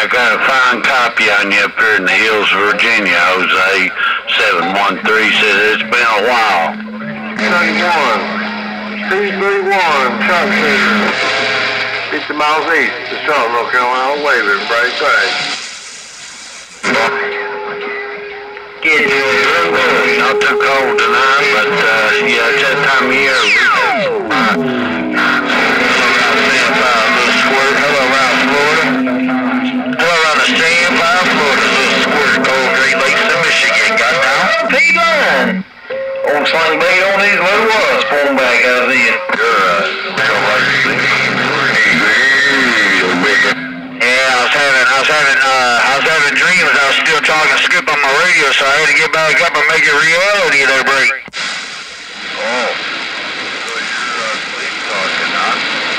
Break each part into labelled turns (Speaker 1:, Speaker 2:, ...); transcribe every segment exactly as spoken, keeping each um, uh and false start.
Speaker 1: got a fine copy on you up here in the hills, Virginia, Jose. seven one three says it's been a while.
Speaker 2: thirty-one. C thirty-one, truck center. fifty miles east of Charlotte, North Carolina. Waving, break, break.
Speaker 1: Get you real good. Not too cold tonight, but uh, yeah, it's that time of year. Hello, around Florida. Hello, around the Sandbar, Florida. Little squirt, Cold Great Lakes in Michigan. Got down. P-line. Old sling bait on these little ones. Pulling back out of the. You're a real lucky. Yeah, I was having, I was having, uh, I was having dreams. I was still talking scoop on my radio, so I had to get back up and make it reality there, break. Oh. So you're uh, sleep talking, huh?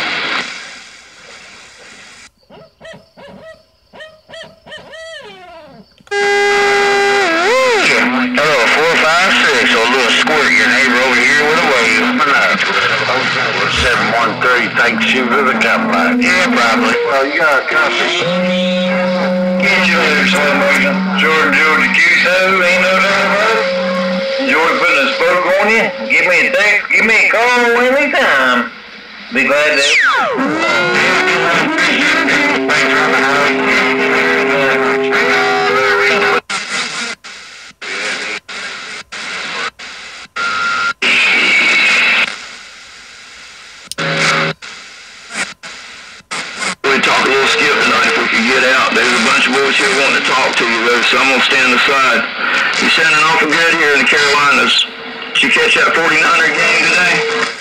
Speaker 1: Hello, four five six. A little squirt. Your neighbor over here with a wave. seven one three. Thanks you for the compliment. Yeah, probably.
Speaker 2: Oh, you got a copy.
Speaker 1: Get you there, son. Jordan, Jordan, Q so ain't no doubt about it. Jordan putting a spoke on you. Give me a text. Give me a call anytime. Be glad to. Thanks for the house. Talk a little skip tonight if we could get out. There's a bunch of boys here wanting to talk to you, though, so I'm going to stand aside. You're sounding awful good here in the Carolinas. Did you catch that forty-niner game today?